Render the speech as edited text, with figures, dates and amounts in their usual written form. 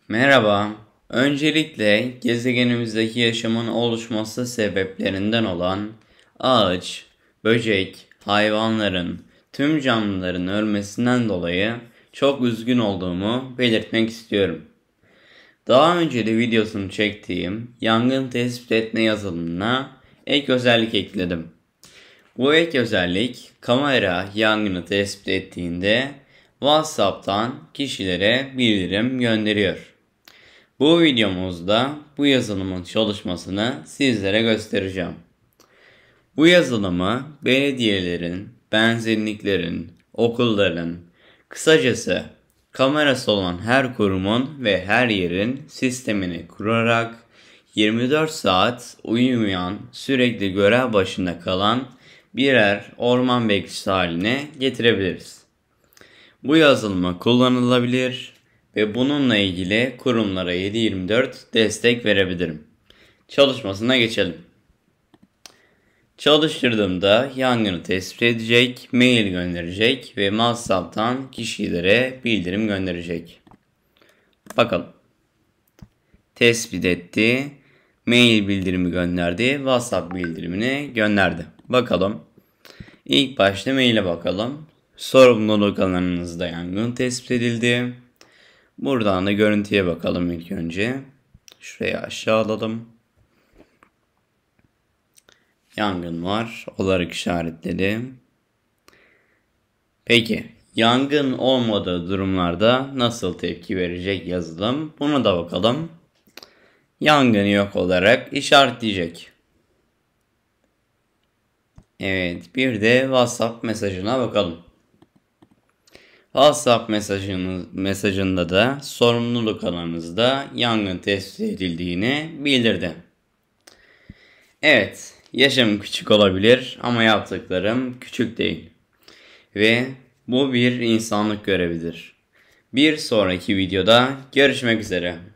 Merhaba. Öncelikle gezegenimizdeki yaşamın oluşması sebeplerinden olan ağaç, böcek, hayvanların, tüm canlıların ölmesinden dolayı çok üzgün olduğumu belirtmek istiyorum. Daha önce de videosunu çektiğim yangın tespit etme yazılımına ek özellik ekledim. Bu ek özellik kamera yangını tespit ettiğinde WhatsApp'tan kişilere bildirim gönderiyor. Bu videomuzda bu yazılımın çalışmasını sizlere göstereceğim. Bu yazılımı belediyelerin, benzinliklerin, okulların, kısacası kamerası olan her kurumun ve her yerin sistemini kurarak 24 saat uyumayan, sürekli görev başında kalan birer orman bekçisi haline getirebiliriz. Bu yazılımı kullanılabilir ve bununla ilgili kurumlara 7/24 destek verebilirim. Çalışmasına geçelim. Çalıştırdığımda yangını tespit edecek, mail gönderecek ve WhatsApp'tan kişilere bildirim gönderecek. Bakalım. Tespit etti, mail bildirimi gönderdi, WhatsApp bildirimini gönderdi. Bakalım. İlk başta maile bakalım. Sorumluluk alanınızda yangın tespit edildi. Buradan da görüntüye bakalım ilk önce. Şuraya aşağı alalım. Yangın var olarak işaretledim. Peki yangın olmadığı durumlarda nasıl tepki verecek yazılım? Buna da bakalım. Yangın yok olarak işaretleyecek. Evet, bir de WhatsApp mesajına bakalım. WhatsApp mesajında da sorumluluk alanınızda yangın tespit edildiğini bildirdi. Evet, yaşım küçük olabilir ama yaptıklarım küçük değil. Ve bu bir insanlık görevidir. Bir sonraki videoda görüşmek üzere.